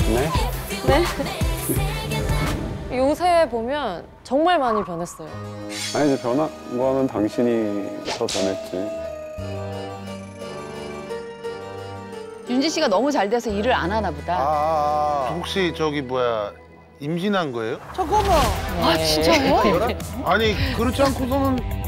네? 네? 요새 보면 정말 많이 변했어요. 아니 이제 변한 거는 당신이 더 변했지. 윤지 씨가 너무 잘 돼서 일을 안 하나 보다. 혹시 저기 뭐야 임신한 거예요? 잠깐만. 아 진짜요? 아니 그렇지 않고서는